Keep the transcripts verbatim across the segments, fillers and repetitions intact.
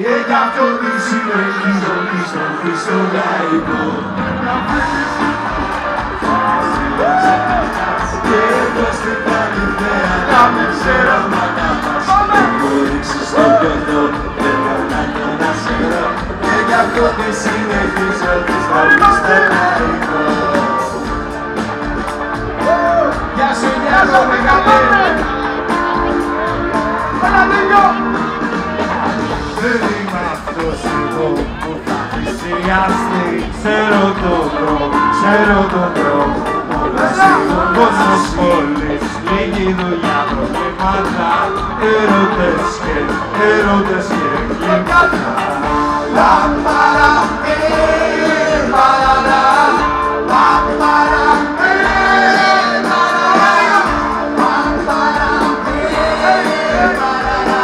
και γι' αυτό τη συνεχίζω τη στροφή στο λαϊκό. Και εδώ στην Καλυθέα να μην ξέρω μα να μας έχω ρίξει στο πιωτό, θέλω να το να σε βρω και γι' αυτό τη συνεχίζω τη στροφή στο λαϊκό. Γεια σου, γεια σου, μεγάλε! Δεν είμαι αυτός εγώ που θα θυσιαστεί. Ξέρω τον τρόπο, ξέρω τον τρόπο. Όλος ο κόσμος πόλης, λίγη δουλειά, προβλήματα. Έρωτες και, έρωτες και γλυκάτα. Λαμπάρα, ε, παραλά. Λαμπάρα, ε, παραλά. Λαμπάρα, ε, παραλά.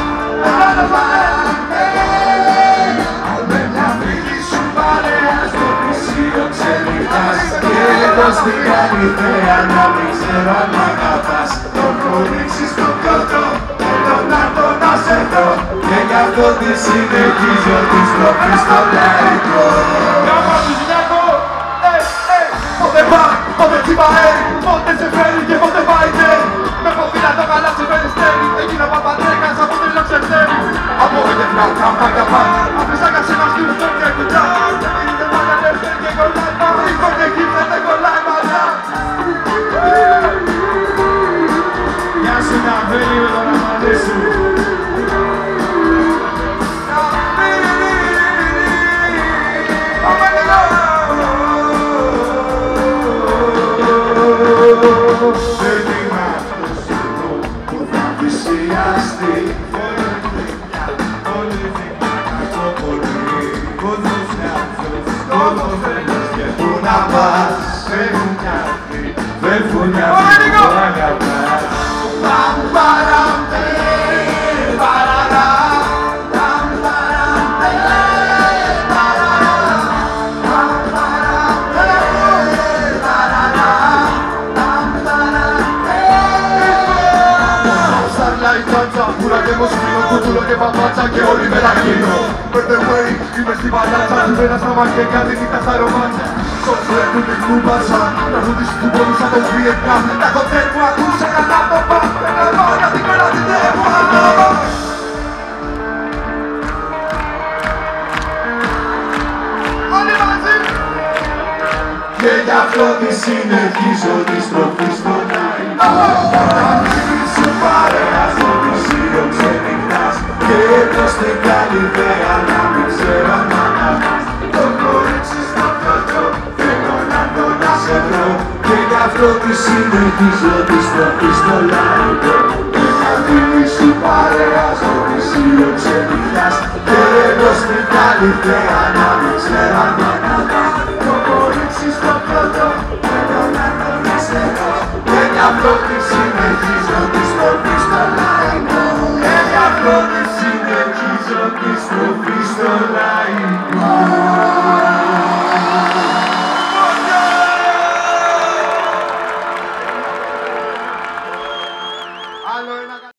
Στην Καλυθέα να μην ξέρω αν μ' αγαπάς. Το έχω ρίξει στο πιωτό, θέλω να το να σε δω και γι' αυτό τη συνεχίζω τη στροφή στο λαϊκό. Γάμο του γυναίκο! Ε, ε! Πότε πάει, πότε τσιμπαέ, πότε σε φέρει και πότε πάει ναι. Με φοβήρα το καλά σε περιστέρι, εκείνο παπαντρέκας από τρίλο ξεφτέρι. Απογοητευτικά τα μάγκα πάνε, αφήσα καψίνα στη ρουφτό και κουτιά. Είτε μάγκα δεύτερη και κολλάει πάμε, η κόρια γύφτεται κολλάει μαλλιά. Γεια σου να φέρει με τον αμαντή σου. Δεν είμαι αυτός εγώ που θα θυσιαστεί. Όλη δικιά κακό πολύ. Κόσμος λάθος, κόσμος τρελός και πού να πας. Φεύγουν κι αυτοί, φεύγουν κι αυτοί που αγαπάς. Παμπαραμπέ, παραλά. Παμπαραμπέ, παραλά. Παμπαραμπέ, παραλά. Πούρα και μοσχήνο, κουτούλο και παπάτσα και όλοι με λαχίνο. By the way, είμαι στην παλάτσα, του πέρα στα μάτια και άλλη νύχτα στα ρομάτια. Στο φρέ του την κούμπασα, να ζωτήσεις του πόνου σαν τον Βιετνάμ. Τα κοτέρ μου ακούσα καλά το παμ, να πάω για την κόλλα την τέμουα. Όλοι μαζί! Και γι' αυτό τη συνεχίζω τη στροφή στο λαϊκό. Σου παρέα στο μουσείο ξενυχτάς και εδώ στην Καλυθέα να μην ξέρω αν μ' αγαπάς. Το κορίτσι στο πιωτό, θέλω να το να σε βρω και γι' αυτό τη συνεχίζω τη στροφή στο λαϊκό. Και θα δίνει σου παρέα στο μουσείο ξενυχτάς και εδώ στην Καλυθέα να μην ξέρω αν μ' αγαπάς. Το κορίτσι στο πιωτό, θέλω να το να σε βρω και γι' αυτό τη συνεχίζω τη στροφή στο λαϊκό. Και γι' αυτό τη συνεχίζω τη στροφή στο λαϊκό.